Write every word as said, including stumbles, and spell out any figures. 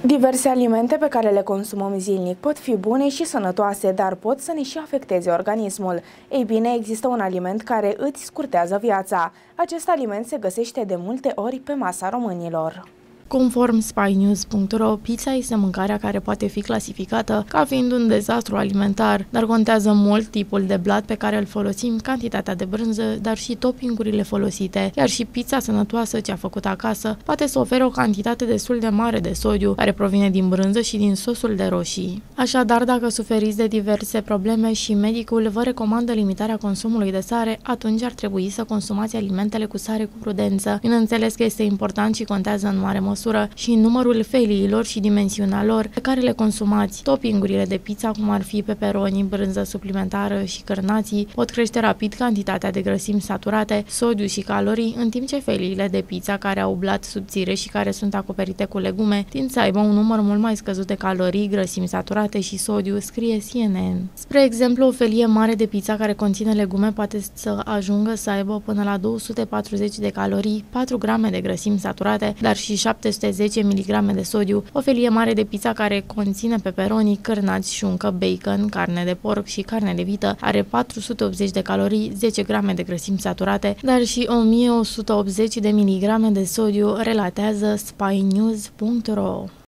Diverse alimente pe care le consumăm zilnic pot fi bune și sănătoase, dar pot să ne și afecteze organismul. Ei bine, există un aliment care îți scurtează viața. Acest aliment se găsește de multe ori pe masa românilor. Conform spy news punct ro, pizza este mâncarea care poate fi clasificată ca fiind un dezastru alimentar, dar contează mult tipul de blat pe care îl folosim, cantitatea de brânză, dar și toppingurile folosite, iar și pizza sănătoasă, cea făcută acasă, poate să ofere o cantitate destul de mare de sodiu, care provine din brânză și din sosul de roșii. Așadar, dacă suferiți de diverse probleme și medicul vă recomandă limitarea consumului de sare, atunci ar trebui să consumați alimentele cu sare cu prudență. Bineînțeles că este important și contează în mare măsură și numărul feliilor și dimensiunea lor pe care le consumați. Toppingurile de pizza, cum ar fi peperoni, brânză suplimentară și cărnații, pot crește rapid cantitatea de grăsimi saturate, sodiu și calorii, în timp ce feliile de pizza care au blat subțire și care sunt acoperite cu legume tind să aibă un număr mult mai scăzut de calorii, grăsimi saturate și sodiu, scrie C N N. Spre exemplu, o felie mare de pizza care conține legume poate să ajungă să aibă până la două sute patruzeci de calorii, patru grame de grăsimi saturate, dar și șapte sute zece miligrame de sodiu. O felie mare de pizza care conține peperoni, cărnați, șuncă, bacon, carne de porc și carne de vită are patru sute optzeci de calorii, zece grame de grăsimi saturate, dar și o mie o sută optzeci de miligrame de sodiu, relatează spy news punct ro.